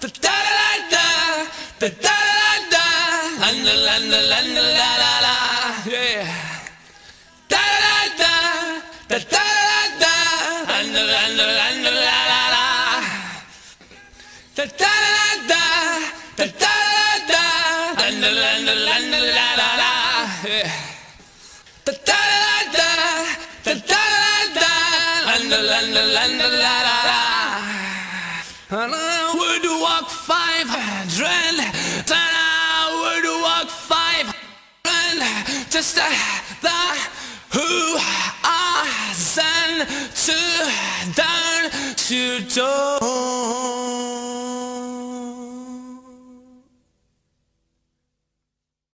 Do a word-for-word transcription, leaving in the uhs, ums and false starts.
da da da da da da la la la la la la la yeah da da da da da da la la la la la la la da da da da da da la la la la la la la yeah da da da da da da la la la la la la la. Would walk five hundred, then I would walk five hundred, just uh, the who are sent to down to door.